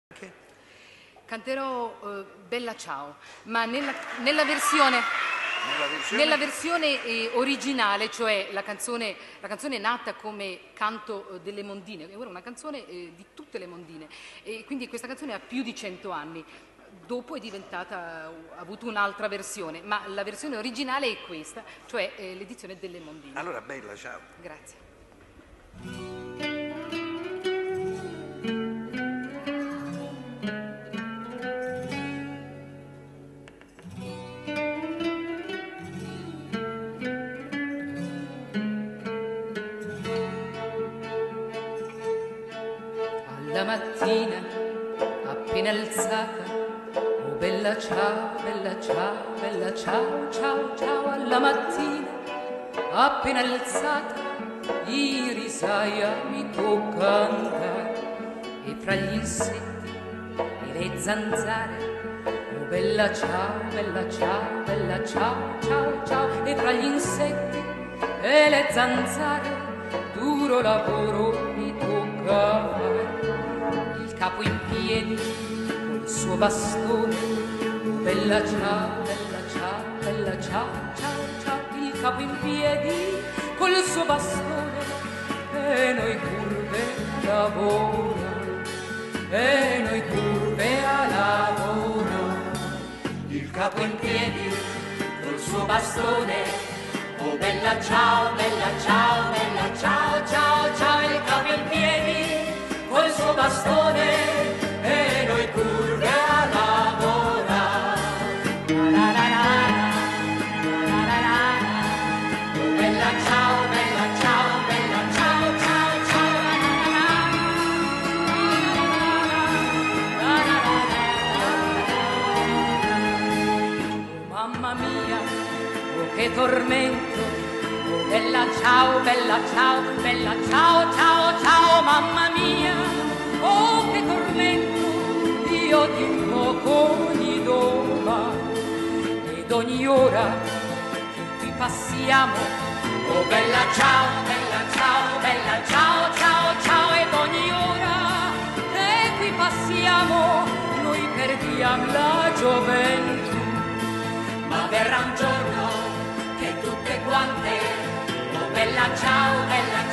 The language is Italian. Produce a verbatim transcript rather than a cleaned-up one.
Che? Canterò eh, Bella Ciao, ma nella, nella versione, Nella versione? nella versione eh, originale, cioè la canzone, la canzone è nata come canto eh, delle mondine, è una canzone eh, di tutte le mondine, e quindi questa canzone ha più di cento anni. Dopo è diventata, ha avuto un'altra versione, ma la versione originale è questa, cioè eh, l'edizione delle mondine. Allora, Bella, ciao. Grazie. Alla mattina, appena alzata, oh bella ciao, bella ciao, bella ciao, ciao, ciao. Alla mattina, appena alzata, irisaia mi tocca andare, e fra gli insetti e le zanzare, oh bella ciao, bella ciao, bella ciao, ciao, ciao. E fra gli insetti e le zanzare, duro lavoro mi tocca fare. Il capo in piedi col suo bastone, oh bella ciao, bella ciao, bella ciao, ciao, ciao. Il capo in piedi col suo bastone, e noi curve a lavoro, e noi curve a lavoro. Il capo in piedi col suo bastone, oh bella ciao, bella ciao, bella ciao, ciao, ciao. Il capo in piedi col suo bastone, e noi curve a lavorare. La la la la, la la la. Oh bella ciao, bella ciao, bella ciao, ciao, ciao. La la la la. Oh mamma mia, oh che tormento, oh bella ciao, bella ciao, bella ciao, ciao, ciao, mamma mia, oh che tormento, io ti invoco ogni doma ed ogni ora che qui passiamo, oh bella ciao, bella ciao, bella ciao, ciao, ciao. Ed ogni ora che qui passiamo, noi perdiamo la gioventù, ma verrà un giorno che tutte quante, oh bella ciao, bella